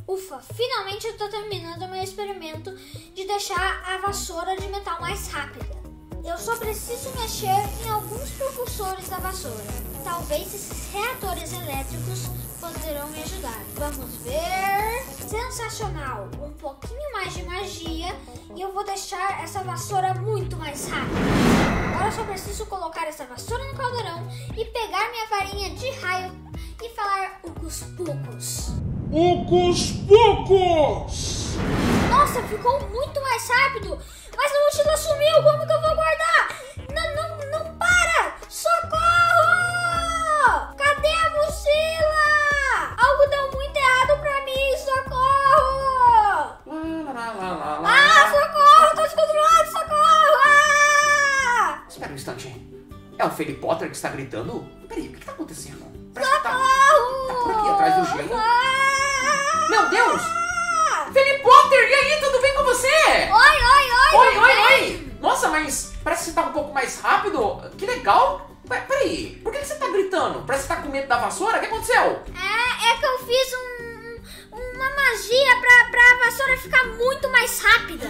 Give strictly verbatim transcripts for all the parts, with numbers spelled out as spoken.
Ufa, finalmente eu tô terminando o meu experimento de deixar a vassoura de metal mais rápida. Eu só preciso mexer em alguns propulsores da vassoura. Talvez esses reatores elétricos poderão me ajudar. Vamos ver... Sensacional! Um pouquinho mais de magia e eu vou deixar essa vassoura muito mais rápida. Agora eu só preciso colocar essa vassoura no caldeirão e pegar minha varinha de raio e falar Ucus Pucus. Ucus Pucus! Nossa, ficou muito mais rápido! Mas a mochila sumiu, como que eu vou guardar? Não, não, não para! Socorro! Cadê a mochila? Algo deu muito errado pra mim, socorro! Ah, socorro! Tô descontrolado, socorro! Ah! Espera um instante. É o Felipe Potter que está gritando? Peraí, o que está acontecendo? Socorro! Tá, tá por aqui atrás do gelo. Ah! Meu Deus! Felipe Potter, e aí, tudo bem com você? Oi, oi, oi! Oi, oi, oi! Nossa, mas parece que você tá um pouco mais rápido. Que legal! Mas, peraí, por que você tá gritando? Parece que você tá com medo da vassoura? O que aconteceu? É, é que eu fiz um, uma magia pra, pra vassoura ficar muito mais rápida.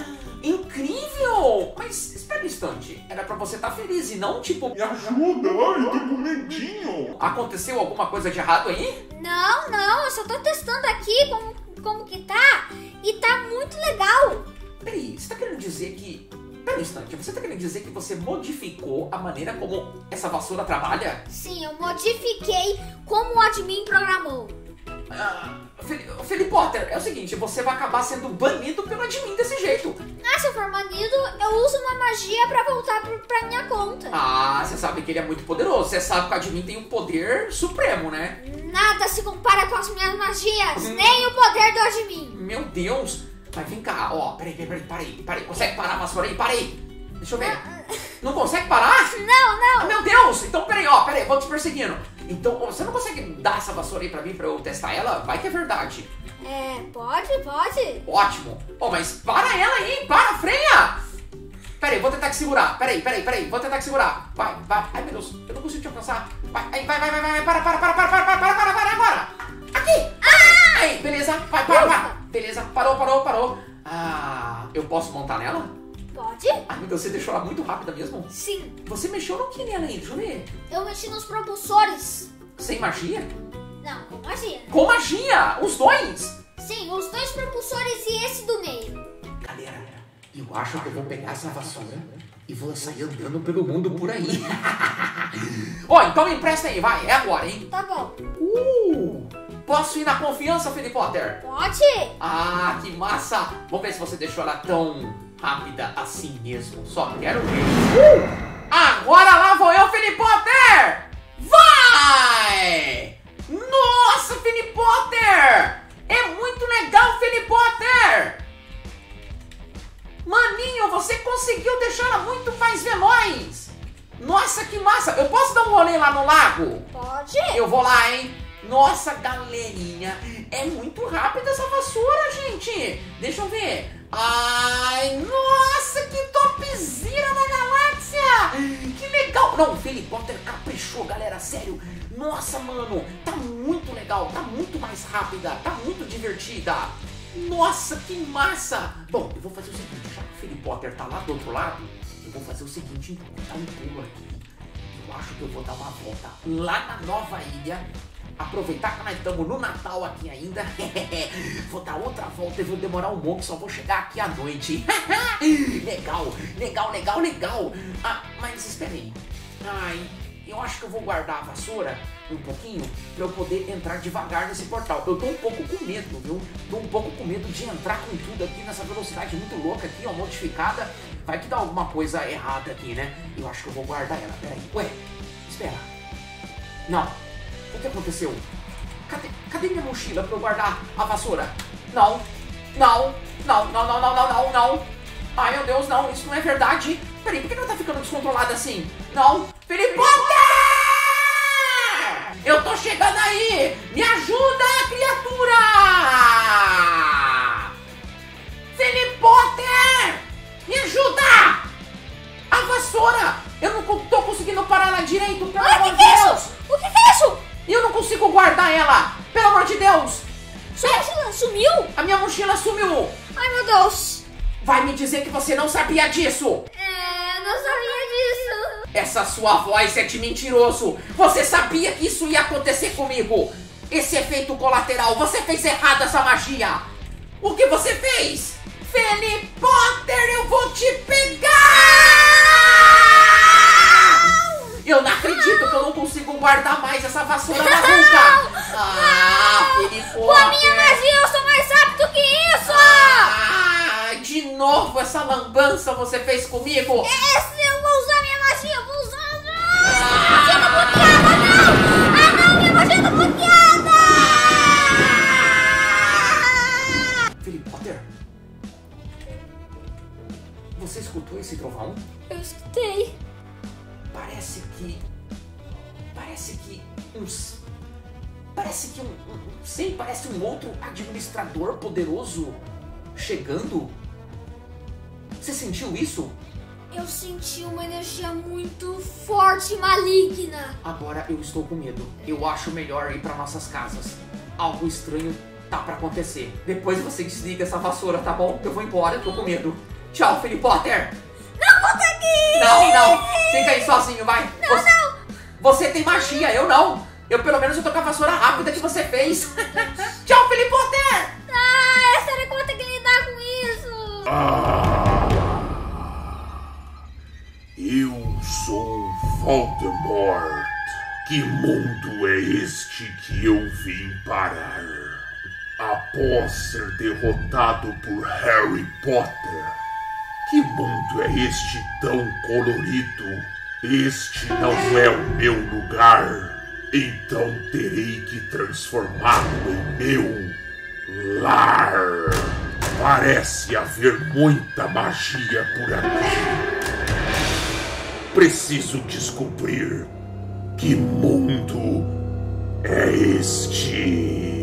Incrível! Mas espera um instante, era pra você estar feliz e não tipo... Me ajuda, ai, tô com medinho. Aconteceu alguma coisa de errado aí? Não, não, eu só tô testando aqui como, como que tá e tá muito legal. Peraí, você tá querendo dizer que... Pera um instante, você tá querendo dizer que você modificou a maneira como essa vassoura trabalha? Sim, eu modifiquei como o admin programou. Ah, Felipe Potter, é o seguinte, você vai acabar sendo banido pelo admin desse jeito. Ah, se eu for banido, eu uso uma magia pra voltar pro, pra minha conta. Ah, você sabe que ele é muito poderoso, você sabe que o admin tem um poder supremo, né? Nada se compara com as minhas magias, hum. nem o poder do admin. Meu Deus, mas vem cá, ó, peraí, peraí, peraí, peraí, consegue parar a vassoura aí? Para aí, deixa eu ver. Ah, não consegue parar? Não, não. Ah, meu Deus, então peraí, ó, peraí, vou te perseguindo. Então, você não consegue dar essa vassoura aí pra mim pra eu testar ela? Vai que é verdade. É, pode, pode. Ótimo. Oh, mas para ela aí, para, freia! Peraí, vou tentar te segurar. Peraí, peraí, peraí, vou tentar te segurar. Vai, vai. Ai, meu Deus, eu não consigo te alcançar. Vai, vai, vai, vai, vai, para, para, para, para, para, para, para, para, para, agora. Aqui. Ah! Aí, beleza, vai, para, para. Beleza, parou, parou, parou. Ah, eu posso montar nela? Pode? Ai, meu Deus, você deixou ela muito rápida mesmo? Sim. Você mexeu no que nela aí? Deixa eu ver. Eu mexi nos propulsores. Sem magia? Não, com magia. Com magia? Os dois? Sim, os dois propulsores e esse do meio. Galera, eu acho que eu vou pegar essa vassoura e vou sair andando pelo mundo por aí. Ó, oh, então me empresta aí, vai, é agora, hein? Tá bom. Uh, posso ir na confiança, Felipe Potter? Pode. Ah, que massa. Vamos ver se você deixou ela tão rápida assim mesmo. Só quero ver. Uh, agora lá vou eu, Felipe Potter! Vai! Nossa, Felipe Potter! É muito legal, Felipe Potter! Maninho, você conseguiu deixar ela muito mais veloz! Nossa, que massa! Eu posso dar um rolê lá no lago? Pode! Eu vou lá, hein? Nossa, galerinha! É muito rápida essa vassoura, gente! Deixa eu ver! Ai, nossa, que topzera da galáxia! Que legal! Não, o Felipe Potter caprichou, galera, sério! Nossa, mano, tá muito legal, tá muito mais rápida, tá muito divertida. Nossa, que massa! Bom, eu vou fazer o seguinte, já que o Felipe Potter tá lá do outro lado, eu vou fazer o seguinte, então, vou dar um pulo aqui. Eu acho que eu vou dar uma volta lá na nova ilha, aproveitar que nós estamos no Natal aqui ainda. Vou dar outra volta e vou demorar um monte, só vou chegar aqui à noite. Legal, legal, legal, legal. Ah, mas espera aí. Ai... Eu acho que eu vou guardar a vassoura um pouquinho pra eu poder entrar devagar nesse portal. Eu tô um pouco com medo, viu? Tô um pouco com medo de entrar com tudo aqui nessa velocidade muito louca aqui, ó, modificada. Vai que dá alguma coisa errada aqui, né? Eu acho que eu vou guardar ela. Pera aí. Ué, espera. Não. O que aconteceu? Cadê, cadê minha mochila pra eu guardar a vassoura? Não. Não. Não, não, não, não, não, não, não. Ai, meu Deus, não. Isso não é verdade. Peraí, por que ela tá ficando descontrolada assim? Não. Felipe Potter! Eu tô chegando aí! Me ajuda, criatura! Felipe Potter! Me ajuda! A vassoura! Eu não tô conseguindo parar ela direito, pelo Ai, amor que de que é Deus! isso? O que que é isso? Eu não consigo guardar ela! Pelo amor de Deus! Sua mochila sumiu? sumiu? A minha mochila sumiu! Ai, meu Deus! Vai me dizer que você não sabia disso! É, não sabia disso. Essa sua voz é de mentiroso! Você sabia que isso ia acontecer comigo! Esse efeito colateral, você fez errado essa magia! O que você fez? Felipe Potter, eu vou te pegar! Eu não acredito que eu não consigo guardar mais essa vassoura maluca! Ah, Felipe Potter! Com a minha magia eu sou mais rápido que isso! Ah, de novo essa lambança você fez comigo? Esse eu vou usar minha magia, eu vou usar... Ah, magia tá bloqueada, não! Ah, não, minha magia tá bloqueada! Felipe Potter? Você escutou esse trovão? Eu escutei. Parece que... Parece que uns... Parece que um... um não sei, parece um outro administrador poderoso chegando. Você sentiu isso? Eu senti uma energia muito forte e maligna. Agora eu estou com medo. Eu acho melhor ir para nossas casas. Algo estranho tá para acontecer. Depois você desliga essa vassoura, tá bom? Eu vou embora, eu tô com medo. Tchau, Felipe Potter! Não consegui! Não, não! Fica aí sozinho, vai! Não, você, não! Você tem magia, eu não! Eu pelo menos eu tô com a vassoura rápida que você fez! Tchau, Felipe Potter! Ah, será que eu vou ter que lidar com isso? Ah, eu sou Voldemort. Que mundo é este que eu vim parar? Após ser derrotado por Harry Potter. Que mundo é este tão colorido? Este não é o meu lugar. Então terei que transformá-lo em meu lar. Parece haver muita magia por aqui. Preciso descobrir que mundo é este.